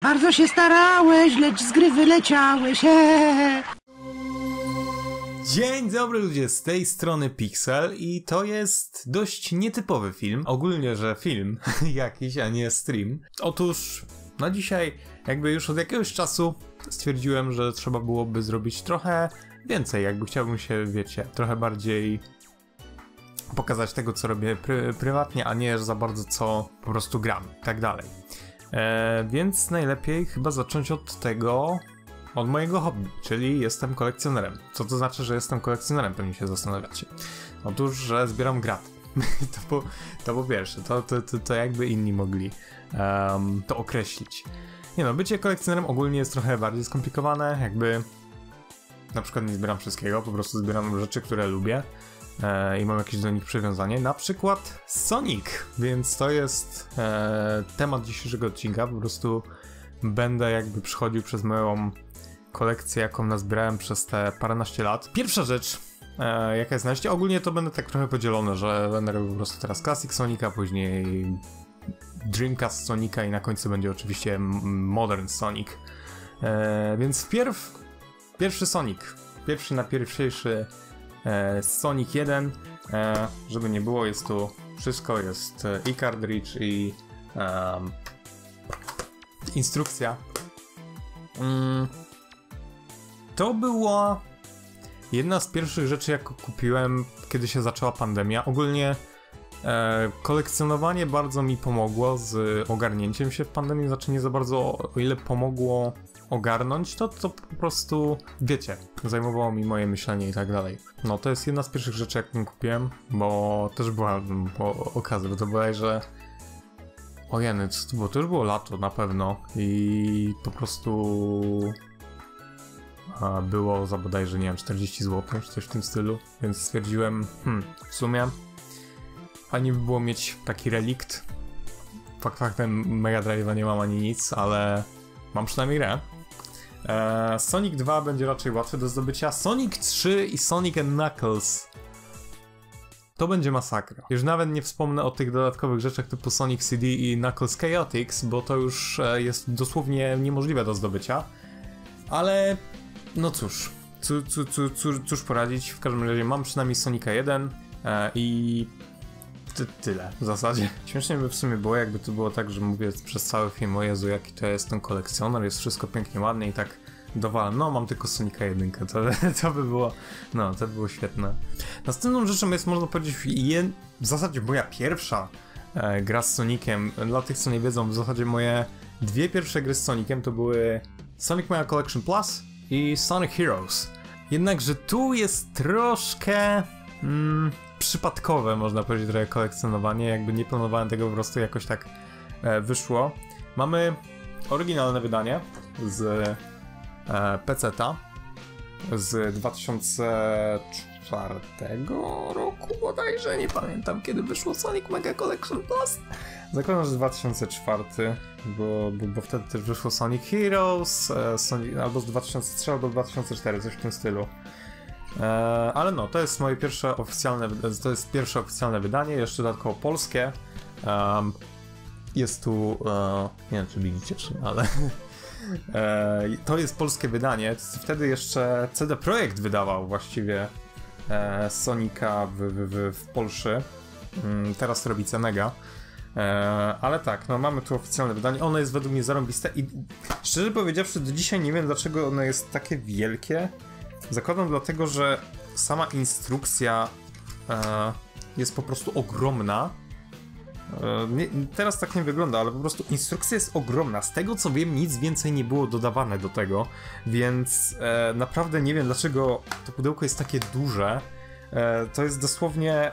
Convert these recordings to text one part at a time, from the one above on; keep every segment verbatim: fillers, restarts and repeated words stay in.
Bardzo się starałeś, lecz z gry wyleciałeś. Hehehe. Dzień dobry ludzie, z tej strony Pixel i to jest dość nietypowy film. Ogólnie, że film jakiś, a nie stream. Otóż na dzisiaj jakby już od jakiegoś czasu stwierdziłem, że trzeba byłoby zrobić trochę więcej. Jakby chciałbym się, wiecie, trochę bardziej pokazać tego, co robię pry prywatnie, a nie za bardzo co po prostu gram i tak dalej. E, więc najlepiej chyba zacząć od tego, od mojego hobby, czyli jestem kolekcjonerem. Co to znaczy, że jestem kolekcjonerem, pewnie się zastanawiacie. Otóż, że zbieram graty. to, po, to po pierwsze, to, to, to, to jakby inni mogli um, to określić. Nie no, bycie kolekcjonerem ogólnie jest trochę bardziej skomplikowane, jakby na przykład nie zbieram wszystkiego, po prostu zbieram rzeczy, które lubię e, i mam jakieś do nich przywiązanie, na przykład Sonic, więc to jest e, temat dzisiejszego odcinka, po prostu będę jakby przechodził przez moją kolekcję, jaką nazbierałem przez te paręnaście lat. Pierwsza rzecz, e, jaka jest na liście, ogólnie to będę tak trochę podzielony, że będę robił po prostu teraz Classic Sonica, później Dreamcast Sonica i na końcu będzie oczywiście Modern Sonic. E, więc wpierw pierwszy Sonic, pierwszy na pierwszy e, Sonic jeden, e, żeby nie było, jest tu wszystko, jest e, i cartridge i e, instrukcja. Mm. To była jedna z pierwszych rzeczy, jaką kupiłem, kiedy się zaczęła pandemia. Ogólnie e, kolekcjonowanie bardzo mi pomogło z ogarnięciem się w pandemii, znaczy nie za bardzo, o ile pomogło ogarnąć, to, to po prostu, wiecie, zajmowało mi moje myślenie i tak dalej. No to jest jedna z pierwszych rzeczy, jaką kupiłem, bo też była bo, okazja, bo to była, że ojeny, co to było? To już było lato na pewno i po prostu a, było za bodajże, nie wiem, czterdzieści złotych czy coś w tym stylu, więc stwierdziłem, hmm, w sumie fajnie by było mieć taki relikt. Fakt faktem Mega Drive'a nie mam ani nic, ale mam przynajmniej grę. Eee, Sonic dwa będzie raczej łatwy do zdobycia. Sonic trzy i Sonic and Knuckles to będzie masakra. Już nawet nie wspomnę o tych dodatkowych rzeczach typu Sonic C D i Knuckles Chaotix, bo to już e, jest dosłownie niemożliwe do zdobycia. Ale no cóż, cu, cu, cu, cu, cóż poradzić, w każdym razie mam przynajmniej Sonica jeden e, i ty, tyle w zasadzie. Śmiesznie by w sumie było, jakby to było tak, że mówię przez cały film, o Jezu, jaki to jest ten kolekcjoner, jest wszystko pięknie, ładnie i tak dowalam, no mam tylko Sonica jeden, to, to by było, no to by było świetne. Następną rzeczą jest, można powiedzieć, je, w zasadzie moja pierwsza e, gra z Soniciem. Dla tych, co nie wiedzą, w zasadzie moje dwie pierwsze gry z Soniciem to były Sonic Mania Collection Plus i Sonic Heroes. Jednakże tu jest troszkę mm, przypadkowe, można powiedzieć, trochę kolekcjonowanie, jakby nie planowałem tego, po prostu jakoś tak e, wyszło. Mamy oryginalne wydanie z e, peceta z dwa tysiące czwartego roku bodajże, nie pamiętam kiedy wyszło Sonic Mega Collection Plus. Zakładam, że dwa tysiące czwarty, bo, bo, bo wtedy też wyszło Sonic Heroes, e, Sonic, albo z dwa tysiące trzy, albo dwa tysiące cztery, coś w tym stylu. E, ale no, to jest moje pierwsze oficjalne, to jest pierwsze oficjalne wydanie, jeszcze dodatkowo polskie. Um, jest tu, e, nie wiem czy widzicie, czy nie, ale e, to jest polskie wydanie. Wtedy jeszcze C D Projekt wydawał właściwie e, Sonika w, w, w, w Polsce. Mm, teraz to robi Cenega. E, ale tak, no mamy tu oficjalne wydanie. Ono jest według mnie zarąbiste i szczerze powiedziawszy do dzisiaj nie wiem, dlaczego ono jest takie wielkie. Zakładam dlatego, że sama instrukcja e, jest po prostu ogromna. E, nie, teraz tak nie wygląda, ale po prostu instrukcja jest ogromna. Z tego co wiem, nic więcej nie było dodawane do tego, więc e, naprawdę nie wiem, dlaczego to pudełko jest takie duże. E, to jest dosłownie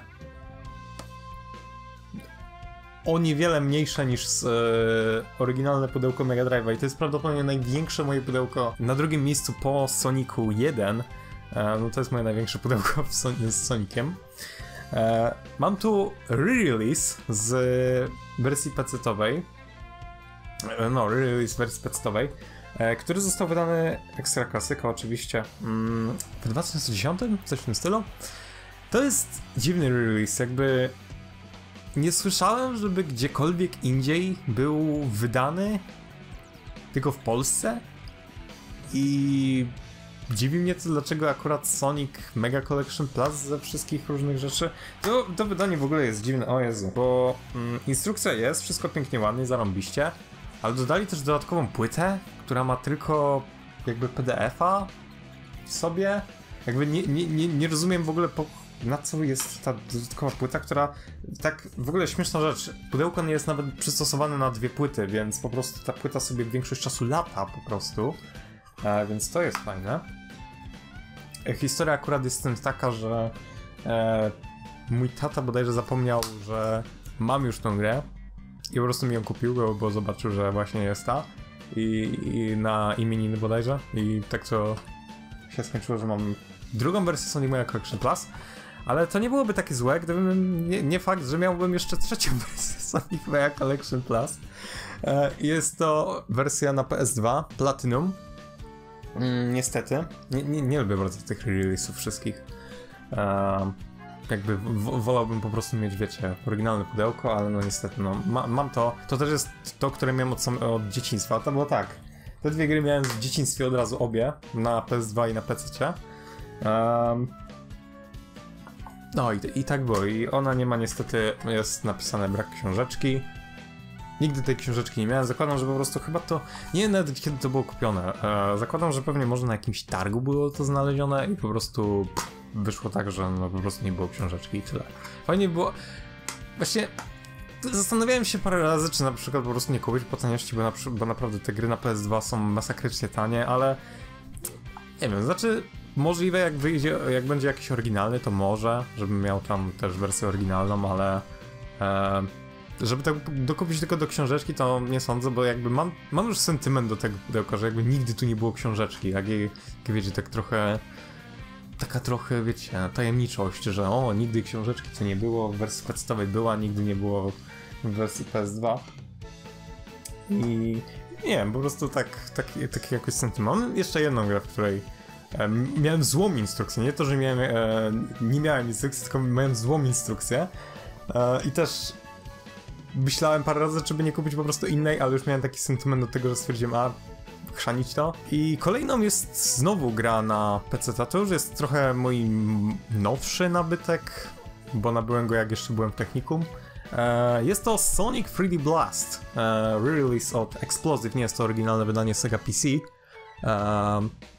o niewiele mniejsze niż z, e, oryginalne pudełko Mega Drive'a i to jest prawdopodobnie największe moje pudełko. Na drugim miejscu po Sonicu jeden, e, no to jest moje największe pudełko w Son z Soniciem. E, mam tu re-release z wersji pecetowej, e, no re-release wersji pecetowej, e, który został wydany ekstra klasyka oczywiście mm, w dwa tysiące dziesiątym, coś w tym stylu. To jest dziwny re-release, jakby nie słyszałem, żeby gdziekolwiek indziej był wydany tylko w Polsce i dziwi mnie to, dlaczego akurat Sonic Mega Collection Plus ze wszystkich różnych rzeczy. To, to wydanie w ogóle jest dziwne, o Jezu, bo mm, instrukcja jest, wszystko pięknie, ładnie, zarąbiście, ale dodali też dodatkową płytę, która ma tylko jakby P D F-a w sobie. Jakby nie, nie, nie, nie rozumiem w ogóle po, na co jest ta dodatkowa płyta, która tak w ogóle śmieszna rzecz. Pudełko nie jest nawet przystosowane na dwie płyty, więc po prostu ta płyta sobie większość czasu lata po prostu. E, więc to jest fajne. E, historia akurat jest tym taka, że e, mój tata bodajże zapomniał, że mam już tą grę i po prostu mi ją kupił, bo, bo zobaczył, że właśnie jest ta i, i na imieniny bodajże i tak to się skończyło, że mam drugą wersję Sonic Mega Collection Plus, ale to nie byłoby takie złe, gdybym nie, nie fakt, że miałbym jeszcze trzecią wersję Sonic Mega Collection Plus. E, jest to wersja na P S dwa Platinum. Mm, niestety. Nie, nie, nie lubię bardzo tych release'ów wszystkich. E, jakby w, wolałbym po prostu mieć, wiecie, oryginalne pudełko, ale no niestety, no ma, mam to. To też jest to, które miałem od, od dzieciństwa. To było tak. Te dwie gry miałem w dzieciństwie od razu obie, na P S dwa i na P C. Um, no i, i tak było. I ona nie ma niestety, jest napisane brak książeczki. Nigdy tej książeczki nie miałem. Zakładam, że po prostu chyba to... Nie wiem nawet kiedy to było kupione. E, zakładam, że pewnie może na jakimś targu było to znalezione i po prostu pff, wyszło tak, że no po prostu nie było książeczki i tyle. Fajnie było... Właśnie... Zastanawiałem się parę razy, czy na przykład po prostu nie kupić po taniości, bo, na, bo naprawdę te gry na P S dwa są masakrycznie tanie, ale... Nie wiem, znaczy... Możliwe, jak wyjdzie, jak będzie jakiś oryginalny, to może, żebym miał tam też wersję oryginalną, ale e, żeby tak dokupić tylko do książeczki, to nie sądzę, bo jakby mam, mam już sentyment do tego pudełka, że jakby nigdy tu nie było książeczki, jak, jak wiecie, tak trochę, taka trochę, wiecie, tajemniczość, że o, nigdy książeczki to nie było, w wersji podstawowej była, nigdy nie było w wersji P S dwa i nie wiem, po prostu tak, taki, taki jakoś sentyment. Mam jeszcze jedną grę, w której miałem złą instrukcję, nie to, że miałem, e, nie miałem instrukcji, tylko miałem złą instrukcję e, i też myślałem parę razy, żeby nie kupić po prostu innej, ale już miałem taki sentyment do tego, że stwierdziłem, a chrzanić to. I kolejną jest znowu gra na P C, to już jest trochę mój nowszy nabytek, bo nabyłem go jak jeszcze byłem w technikum. E, jest to Sonic trzy D Blast, e, re-release od Explosive, nie jest to oryginalne wydanie Sega P C. E,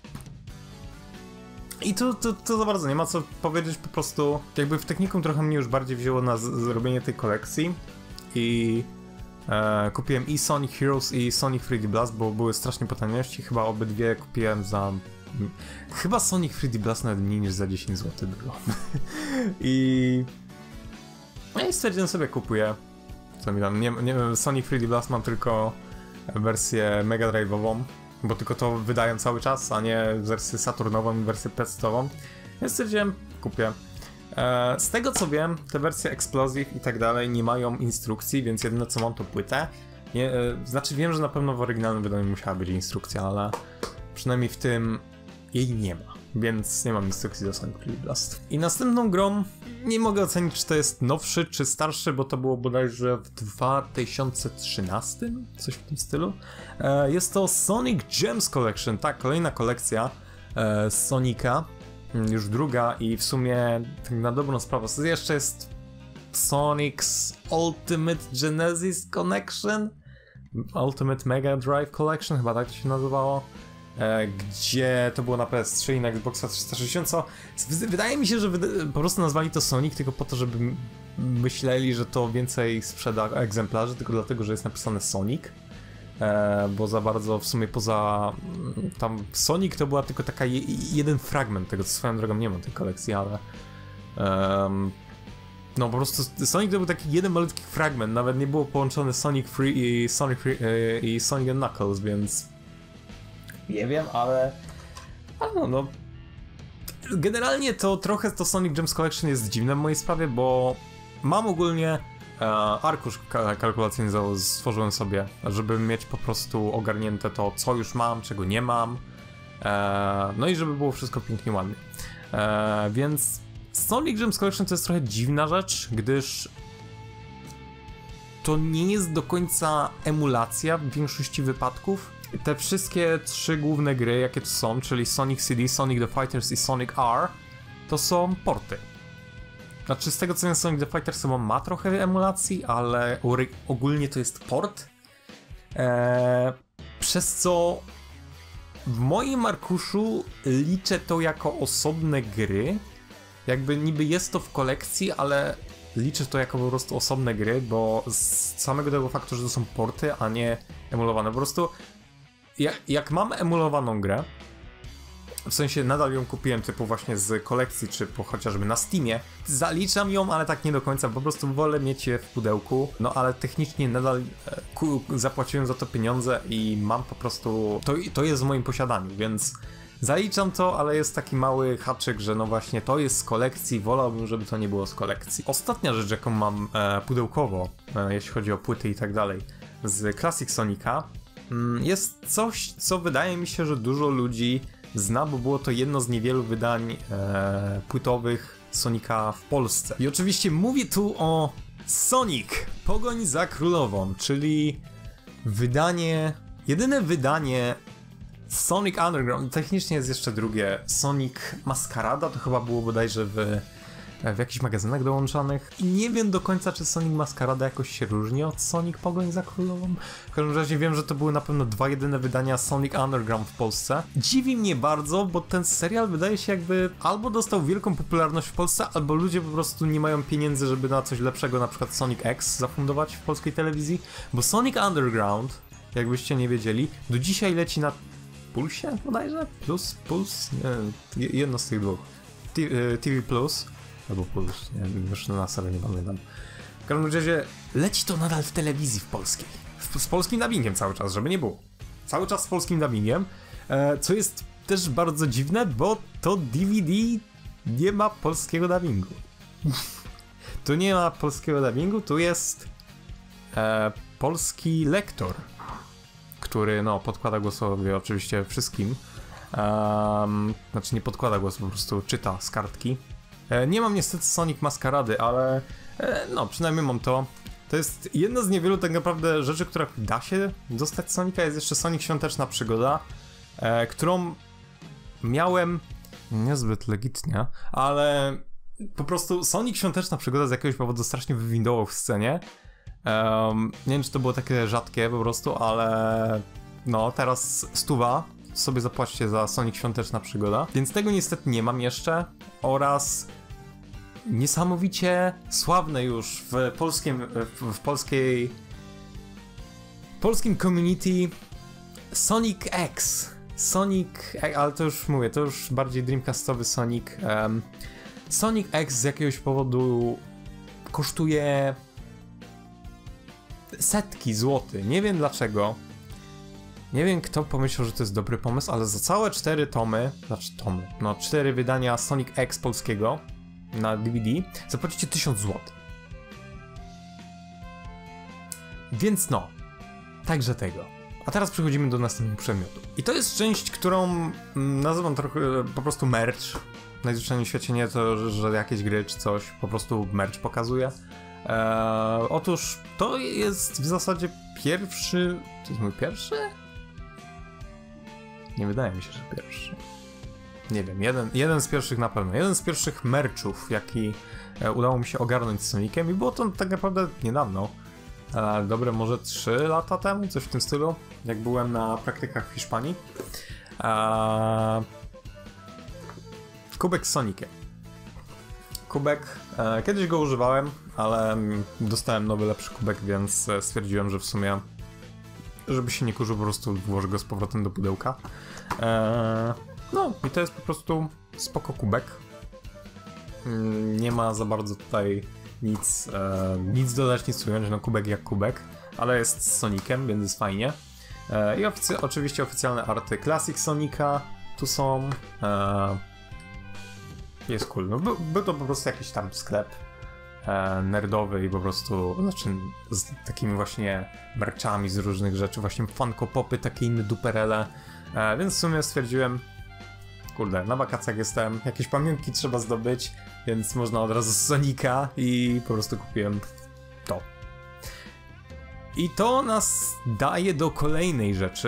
I tu, tu, tu za bardzo nie ma co powiedzieć, po prostu jakby w technikum trochę mnie już bardziej wzięło na zrobienie tej kolekcji i e, kupiłem i Sonic Heroes i Sonic trzy D Blast, bo były strasznie po taniości, chyba obydwie kupiłem za... Chyba Sonic trzy D Blast nawet mniej niż za dziesięć złotych było. I... No i stwierdziłem sobie, kupuję. Co mi tam, nie, nie wiem, Sonic trzy D Blast mam tylko wersję Mega Drive'ową, bo tylko to wydają cały czas, a nie wersję Saturnową i wersję P C-ową. Więc stwierdziłem, kupię. E, z tego co wiem, te wersje Explosive i tak dalej nie mają instrukcji, więc jedyne co mam to płytę. Nie, e, znaczy wiem, że na pewno w oryginalnym wydaniu musiała być instrukcja, ale przynajmniej w tym jej nie ma. Więc nie mam instrukcji do Sonic trzy D Blast. I następną grą nie mogę ocenić, czy to jest nowszy, czy starszy, bo to było bodajże w dwa tysiące trzynastym, coś w tym stylu. E, jest to Sonic Gems Collection, tak, kolejna kolekcja e, Sonika, już druga i w sumie tak na dobrą sprawę. Jeszcze jest Sonic's Ultimate Genesis Collection, Ultimate Mega Drive Collection, chyba tak to się nazywało. Gdzie to było na P S trzy i na Xboxa trzysta sześćdziesiąt, co wydaje mi się, że po prostu nazwali to Sonic tylko po to, żeby myśleli, że to więcej sprzeda egzemplarzy, tylko dlatego, że jest napisane Sonic, e, bo za bardzo w sumie poza tam Sonic to była tylko taka je, jeden fragment tego, co swoją drogą nie mam tej kolekcji, ale um, no po prostu Sonic to był taki jeden malutki fragment, nawet nie było połączone Sonic trzy i Sonic, trzy, e, i Sonic and Knuckles, więc nie wiem, ale... ale no, no... Generalnie to trochę to Sonic Gems Collection jest dziwne w mojej sprawie, bo mam ogólnie e, arkusz kalkulacyjny stworzyłem sobie, żeby mieć po prostu ogarnięte to, co już mam, czego nie mam. E, no i żeby było wszystko pięknie ładnie. E, więc Sonic Gems Collection to jest trochę dziwna rzecz, gdyż to nie jest do końca emulacja w większości wypadków. te wszystkie trzy główne gry, jakie tu są, czyli Sonic C D, Sonic the Fighters i Sonic R, to są porty. Znaczy, z tego co wiem, Sonic the Fighters chyba ma trochę emulacji, ale ogólnie to jest port. Eee, przez co w moim arkuszu liczę to jako osobne gry. Jakby niby jest to w kolekcji, ale liczę to jako po prostu osobne gry, bo z samego tego faktu, że to są porty, a nie emulowane. Po prostu jak, jak mam emulowaną grę, w sensie nadal ją kupiłem typu właśnie z kolekcji, czy po, chociażby na Steamie, zaliczam ją, ale tak nie do końca, po prostu wolę mieć je w pudełku, no ale technicznie nadal e, ku, zapłaciłem za to pieniądze i mam po prostu, to, to jest w moim posiadaniu, więc zaliczam to, ale jest taki mały haczyk, że no właśnie to jest z kolekcji, wolałbym, żeby to nie było z kolekcji. Ostatnia rzecz, jaką mam e, pudełkowo, e, jeśli chodzi o płyty i tak dalej, z Classic Sonica, mm, jest coś, co wydaje mi się, że dużo ludzi zna, bo było to jedno z niewielu wydań e, płytowych Sonika w Polsce. I oczywiście mówię tu o Sonic Pogoń za Królową, czyli wydanie, jedyne wydanie Sonic Underground. Technicznie jest jeszcze drugie, Sonic Maskarada, to chyba było bodajże w, w jakichś magazynach dołączanych. I nie wiem do końca, czy Sonic Maskarada jakoś się różni od Sonic Pogoń za Królową. W każdym razie wiem, że to były na pewno dwa jedyne wydania Sonic Underground w Polsce. Dziwi mnie bardzo, bo ten serial wydaje się jakby albo dostał wielką popularność w Polsce, albo ludzie po prostu nie mają pieniędzy, żeby na coś lepszego, na przykład Sonic X zafundować w polskiej telewizji. Bo Sonic Underground, jakbyście nie wiedzieli, do dzisiaj leci na Pulsie bodajże? Plus? Puls? Nie, jedno z tych dwóch. T V Plus albo Puls, nie, już na serio nie pamiętam. W każdym razie leci to nadal w telewizji w polskiej. W, z polskim dubbingiem cały czas, żeby nie było. Cały czas z polskim dubbingiem, e, co jest też bardzo dziwne, bo to D V D nie ma polskiego dubbingu. Tu nie ma polskiego dubbingu, tu jest e, polski lektor, który no podkłada głosowi oczywiście wszystkim. Um, znaczy nie podkłada głosu, po prostu czyta z kartki. E, nie mam niestety Sonic Maskarady, ale e, no przynajmniej mam to. To jest jedna z niewielu tak naprawdę rzeczy, która da się dostać z Sonika. Jest jeszcze Sonic Świąteczna Przygoda, e, którą miałem niezbyt legitnie, ale po prostu Sonic Świąteczna Przygoda z jakiegoś powodu strasznie wywindował w scenie. Um, nie wiem, czy to było takie rzadkie po prostu, ale no teraz stuwa sobie zapłaćcie za Sonic Świąteczna Przygoda, więc tego niestety nie mam jeszcze. Oraz niesamowicie sławne już w polskim, w, w polskiej polskim community Sonic X. Sonic, ale to już mówię, to już bardziej dreamcastowy Sonic. Um, Sonic X z jakiegoś powodu kosztuje setki złotych. Nie wiem dlaczego. Nie wiem, kto pomyślał, że to jest dobry pomysł, ale za całe cztery tomy, znaczy tomy, no cztery wydania Sonic X polskiego na D V D zapłacicie tysiąc złotych. Więc no, także tego. A teraz przechodzimy do następnego przedmiotu. I to jest część, którą nazywam trochę po prostu merch. Najzwyczajniej w świecie nie to, że, że jakieś gry czy coś, po prostu merch pokazuje. Eee, otóż to jest w zasadzie pierwszy... To jest mój pierwszy? Nie wydaje mi się, że pierwszy. Nie wiem, jeden, jeden z pierwszych na pewno. Jeden z pierwszych merchów, jaki e, udało mi się ogarnąć z Sonicem i było to tak naprawdę niedawno. E, dobre może trzy lata temu, coś w tym stylu, jak byłem na praktykach w Hiszpanii. E, kubek z Soniciem. Kubek, e, kiedyś go używałem, ale dostałem nowy, lepszy kubek, więc stwierdziłem, że w sumie, żeby się nie kurzył, po prostu włożę go z powrotem do pudełka. Eee, no i to jest po prostu spoko kubek. Nie ma za bardzo tutaj nic, e, nic dodać, nic ująć, no kubek jak kubek, ale jest z Sonicem, więc jest fajnie. E, I oficy oczywiście oficjalne arty Classic Sonica tu są. E, jest cool, no był, był to po prostu jakiś tam sklep e, nerdowy i po prostu, znaczy z takimi właśnie merchami z różnych rzeczy, właśnie Funko Popy, takie inne duperele, e, więc w sumie stwierdziłem, kurde, na wakacjach jestem, jakieś pamiątki trzeba zdobyć, więc można od razu z Sonika i po prostu kupiłem to. I to nas daje do kolejnej rzeczy,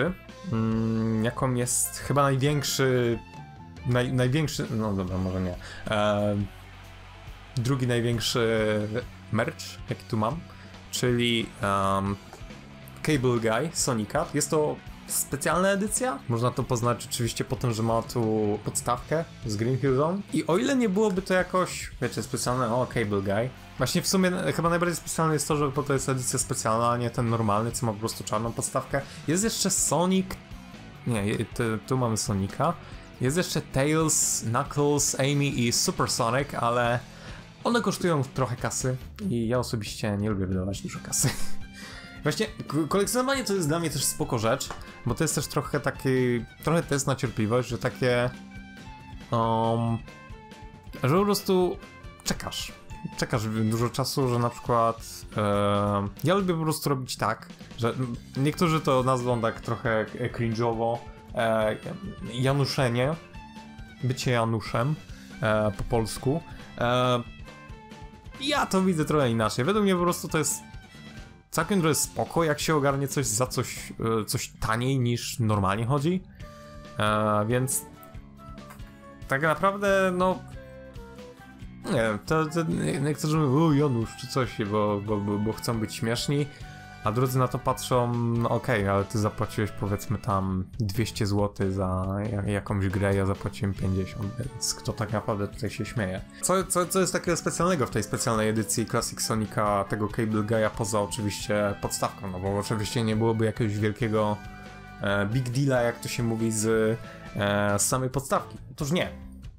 mm, jaką jest chyba największy, naj, największy, no dobra, może nie, e, drugi największy merch, jaki tu mam, czyli um, Cable Guy Sonika. Jest to specjalna edycja. Można to poznać oczywiście po tym, że ma tu podstawkę z Green Hill Zone. I o ile nie byłoby to jakoś, wiecie, specjalne, o, Cable Guy. Właśnie w sumie chyba najbardziej specjalne jest to, że to jest edycja specjalna, a nie ten normalny, co ma po prostu czarną podstawkę. Jest jeszcze Sonic... Nie, tu, tu mamy Sonika. Jest jeszcze Tails, Knuckles, Amy i Super Sonic, ale one kosztują trochę kasy i ja osobiście nie lubię wydawać dużo kasy. Właśnie kolekcjonowanie to jest dla mnie też spoko rzecz, bo to jest też trochę taki, trochę test na cierpliwość, że takie, um, że po prostu czekasz, czekasz dużo czasu, że na przykład, e, ja lubię po prostu robić tak, że niektórzy to nazwą tak trochę cringe'owo, e, januszenie, bycie Januszem e, po polsku, e, ja to widzę trochę inaczej, według mnie po prostu to jest całkiem trochę spoko, jak się ogarnie coś za coś, coś taniej niż normalnie chodzi, e, więc tak naprawdę, no nie wiem, to, to niektórzy mówią, o Janusz czy coś, bo, bo, bo, bo chcą być śmieszni, a drudzy na to patrzą, no okej, okay, ale ty zapłaciłeś powiedzmy tam dwieście złotych za jakąś grę, ja zapłaciłem pięćdziesiąt, więc kto tak naprawdę tutaj się śmieje. Co, co, co jest takiego specjalnego w tej specjalnej edycji Classic Sonica, tego Cable Guy'a, poza oczywiście podstawką, no bo oczywiście nie byłoby jakiegoś wielkiego e, big deala, jak to się mówi, z, e, z samej podstawki. Otóż nie.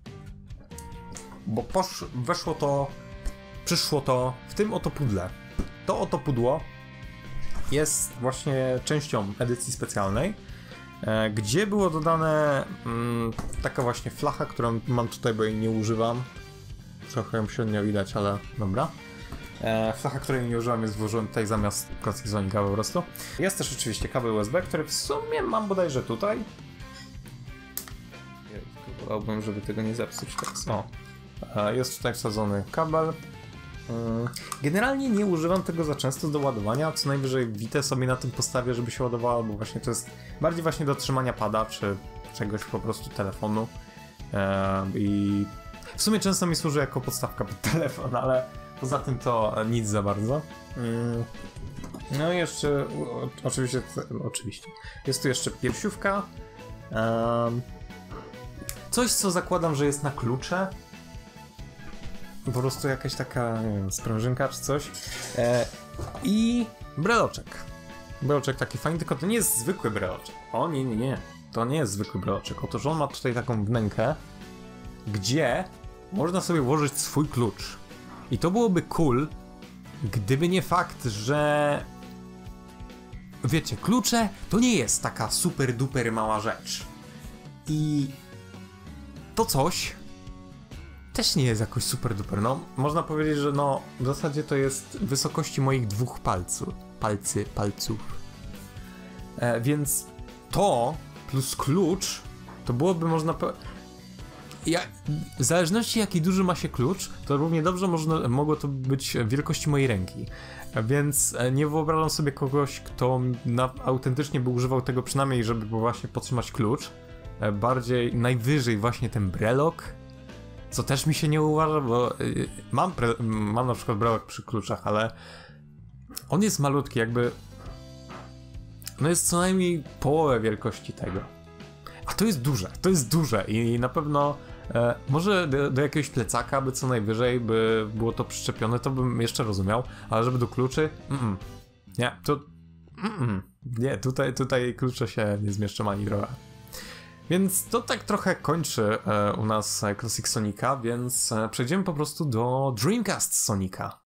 Bo posz, weszło to, przyszło to w tym oto pudle. To oto pudło jest właśnie częścią edycji specjalnej, e, gdzie było dodane mm, taka właśnie flacha, którą mam tutaj, bo jej nie używam. Trochę ją średnio widać, ale dobra. E, flacha, której nie używam, jest włożona tutaj zamiast Classic Sonica po prostu. Jest też oczywiście kabel U S B, który w sumie mam bodajże tutaj. Wolałbym, żeby tego nie zepsuć teraz. O. E, jest tutaj wsadzony kabel. Generalnie nie używam tego za często do ładowania, co najwyżej witę sobie na tym postawię, żeby się ładowało, bo właśnie to jest bardziej właśnie do trzymania pada, czy czegoś po prostu telefonu. I w sumie często mi służy jako podstawka pod telefon, ale poza tym to nic za bardzo. No i jeszcze, oczywiście, oczywiście, jest tu jeszcze piersiówka. Coś, co zakładam, że jest na klucze. Po prostu jakaś taka, nie wiem, sprężynka czy coś. E, I breloczek. Breloczek taki fajny, tylko to nie jest zwykły breloczek. O nie, nie, nie. To nie jest zwykły breloczek. Otóż on ma tutaj taką wnękę, gdzie można sobie włożyć swój klucz. I to byłoby cool, gdyby nie fakt, że... Wiecie, klucze to nie jest taka super duper mała rzecz. I to coś też nie jest jakoś super duper. No, można powiedzieć, że no, w zasadzie to jest wysokości moich dwóch palców. Palcy, palców. E, więc to plus klucz, to byłoby można powiedzieć... Ja, w zależności jaki duży ma się klucz, to równie dobrze można, mogło to być wielkości mojej ręki. Więc nie wyobrażam sobie kogoś, kto na, autentycznie by używał tego przynajmniej, żeby właśnie podtrzymać klucz. Bardziej, najwyżej właśnie ten brelok, co też mi się nie uważa, bo yy, mam, pre, mam na przykład brelok przy kluczach, ale on jest malutki, jakby no jest co najmniej połowę wielkości tego. A to jest duże, to jest duże i na pewno e, może do, do jakiegoś plecaka by co najwyżej by było to przyczepione, to bym jeszcze rozumiał, ale żeby do kluczy, mm -mm. nie, to mm -mm. nie, tutaj, tutaj klucze się nie zmieszczą ani trochę. Więc to tak trochę kończy e, u nas Classic Sonica, więc e, przejdziemy po prostu do Dreamcast Sonica.